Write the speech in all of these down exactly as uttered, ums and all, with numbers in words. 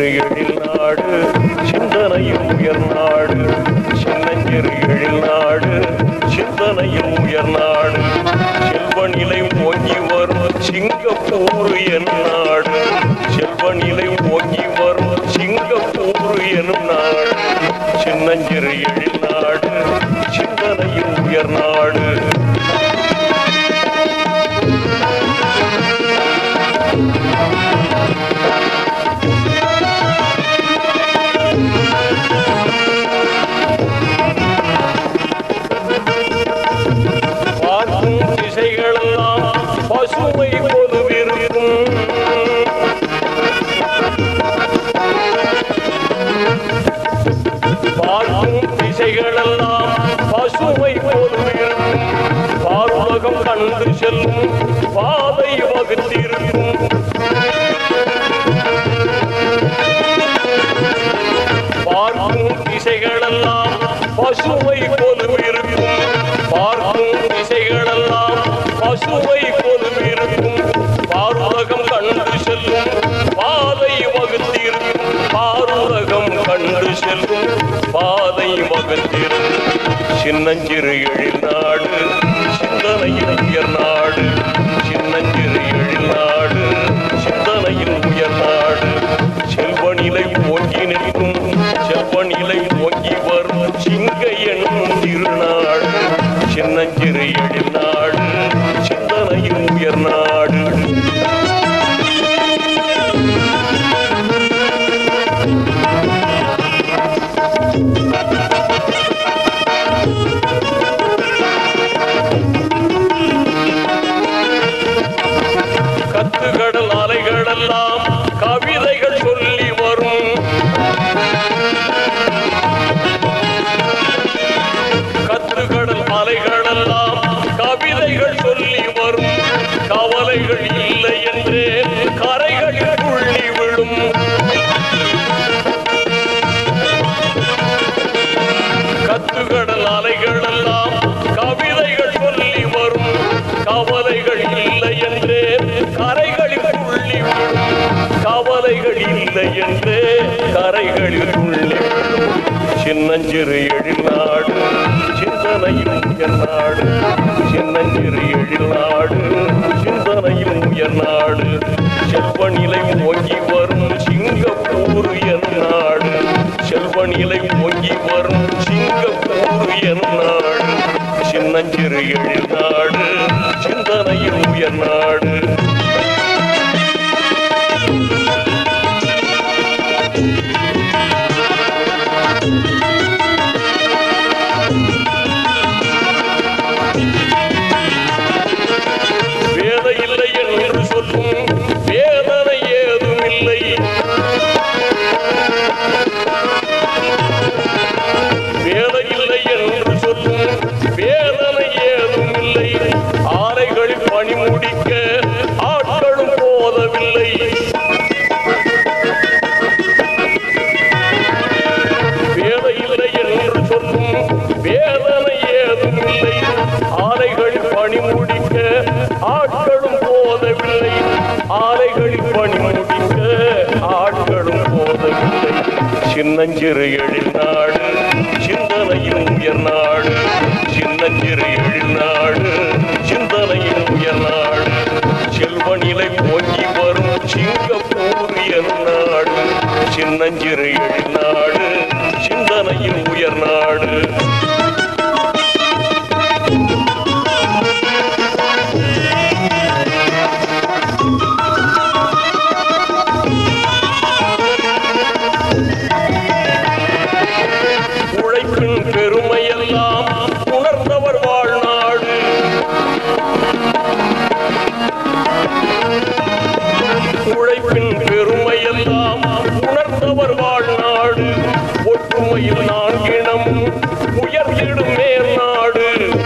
சின்னஞ்சிறு எழில் நாடு சிந்தனையும் உயர் நாடு சின்னஞ்சிறு எழில் நாடு சிந்தனையும் உயர் நாடு செல்வநிலை ஓங்கி வரும் சிங்கப்பூர் என் நாடு செல்வநிலை ஓங்கி வரும் சிங்கப்பூர் எனும் நாடு சின்னஞ்சிறு எழில் நாடு சிந்தனையும் உயர் நாடு பசுமை பொதுவிருக்கும் பார்க்கும் திசைகளெல்லாம் பசுமை பொதுவிருக்கும் பார்வகம் கண்டு செல்லும் பாதை வகுத்திருக்கும் பார்க்கும் திசைகளெல்லாம் பசுமை பொதுவிருக்கும் பார்க்கும் திசைகளெல்லாம் பசுமை பொதுவிருக்கும் பார்வகம் கண்டு செல்லும் பாதை வகுத்திருக்கும் பார்வகம் கண்டு செல்லும் பாதை வகுத்திருக்கும் சின்னஞ்சிறு எழில் நாடு சிந்தனையில் உயர் நாடு சின்னஞ்சிறு எழில் நாடு சிந்தனையில் உயர் நாடு செல்வநிலை ஓங்கி நிற்கும் செல்வநிலை ஓங்கி வரும் சிங்க எனும் திருநாடு சின்னஞ்சிறு எழில் நாடு சிந்தனையும் உயர் நாடு கத்துக்கடல் அலைகளெல்லாம் கவிதைகள் சொல்லி வரும் கத்துக்கடல் அலைகளெல்லாம் கவிதைகள் சொல்லி வரும் கவலைகள் இல்லை என்றே கரைகளில் துள்ளி விடும் கத்துக்கடல் அலைகளெல்லாம் கவிதைகள் சொல்லி வரும் கவலைகள் இல்லை என்றே கரைகளில் துள்ளி விடும் கவலைகள் இல்லை என்றே கரைகளில் துள்ளி விடும் சின்னஞ்சிறு எழில் நாடு சிந்தனையும் உயர் நாடு சின்னஞ்சிறு எழில் நாடு சிந்தனையும் உயர் நாடு செல்வநிலை ஓங்கி வரும் சிங்கப்பூர் என் நாடு செல்வநிலை ஓங்கி வரும் சிங்கப்பூர் என் நாடு சின்னஞ்சிறு எழில் நாடு சிந்தனையும் உயர் நாடு சின்னஞ்சிறு எழில் நாடு சிந்தனையும் உயர் நாடு சின்னஞ்சிறு எழில் நாடு சிந்தனையும் உயர் நாடு செல்வநிலை ஓங்கி வரும் சிங்கப்பூர் என் நாடு சின்னஞ்சிறு எழில் நாடு சிந்தனையும் உயர் நாடு பெருமையெல்லாம் உணர்ந்தவர் வாழ்நாடு உழைப்பின் பெருமையெல்லாம் உணர்ந்தவர் வாழ்நாடு ஒற்றுமையில் நான்கினம் உயர்ந்திடும் மேல் நாடு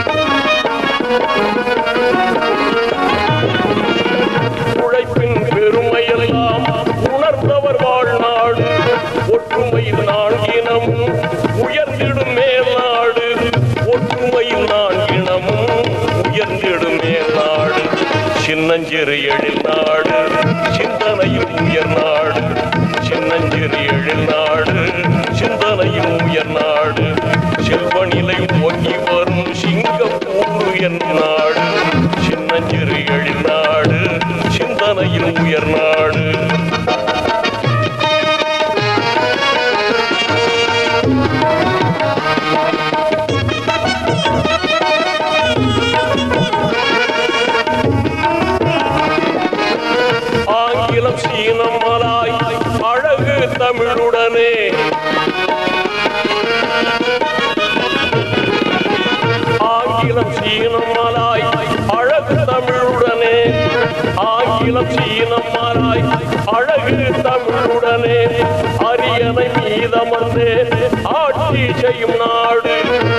உழைப்பின் பெருமையெல்லாம் உணர்ந்தவர் வாழ்நாடு ஒற்றுமையில் நான்கினம் உயர்ந்திடும் மேல் நாடு ஒற்றுமையில் நான்கினமும் உயர்ந்திடும் மேல் நாடு சின்னஞ்சிறு எழில் நாடு சிந்தனையும் உயர் நாடு சின்னஞ்சிறு எழில் நாடு சிந்தனையும் உயர் நாடு செல்வநிலை ஓங்கி வரும் சிங்கப்பூர் என் நாடு சின்னஞ்சிறு எழில் நாடு சிந்தனையும் உயர் நாடு ஆங்கிலம் சீனம் மலாய் அழகு தமிழுடனே ஆங்கிலம் சீனம் மலாய் அழகு தமிழுடனே ஆங்கிலம் சீனம் மலாய் அழகு தமிழுடனே அரியணை மீதமர்ந்தே ஆட்சி செய்யும் நாடு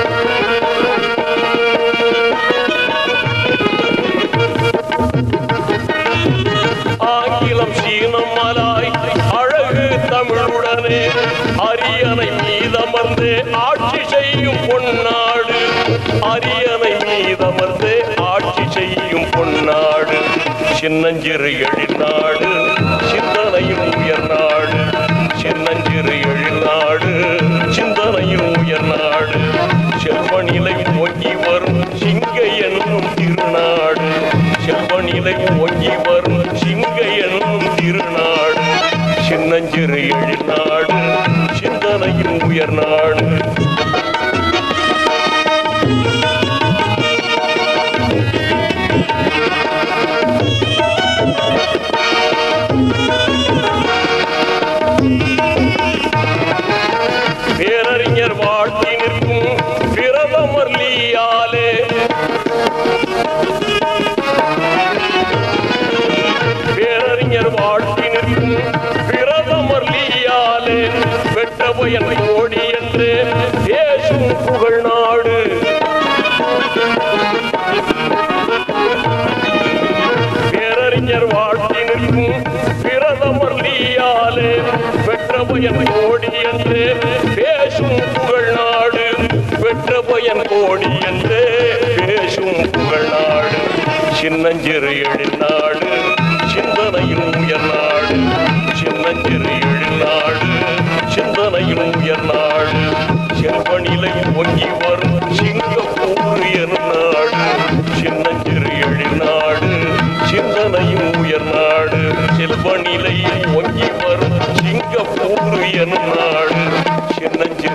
ஆங்கிலம் சீனம் மலாய் அழகு தமிழுடனே அரியணை மீதமர்ந்தே ஆட்சி செய்யும் பொன்னாடு அரியணை மீதமர்ந்தே ஆட்சி செய்யும் பொன்னாடு சின்னஞ்சிறு எழில் நாடு சிந்தனையும் உயர் நாடு சின்னஞ்சிறு எழில் நாடு சிந்தனையும் உயர் நாடு செல்வநிலை ஓங்கி வரும் சிங்க என்னும் திருநாடு செல்வநிலை ஓங்கி வரும் சிங்க என்னும் திருநாடு சின்னஞ்சிறு எழில் நாடு சிந்தனையும் உயர் நாடு பேரறிஞர் வாழ்த்தி நிற்கும் பிரதமர் லீயாலே பேரறிஞர் வாழ்த்தி நிற்கும் பிரதமர் லீயாலே வெட்டபயன் கோடி என்று பேசும் புகழ் நாடு பேரறிஞர் வாழ்த்தி நிற்கும் பிரதமர் லீயாலே வெற்றபயன் கோடி என்று பேசும் புகழ் நாடு வெற்றபயன் கோடி என்று பேசும் புகழ் நாடு சின்னஞ்சிறு எழில் நாடு சிந்தனையும் உயர் நாடு சின்னஞ்சிறு எழில் நாடு சிந்தனையும் உயர் நாடு செல்வநிலை ஓங்கி வரும் சிங்கப்பூர் என் நாடு சின்னஞ்சிறு எழில் நாடு சிந்தனையும் உயர் நாடு செல்வநிலை ஓங்கி வரும் சிங்கப்பூர் என் நாடு சின்னஞ்சிறு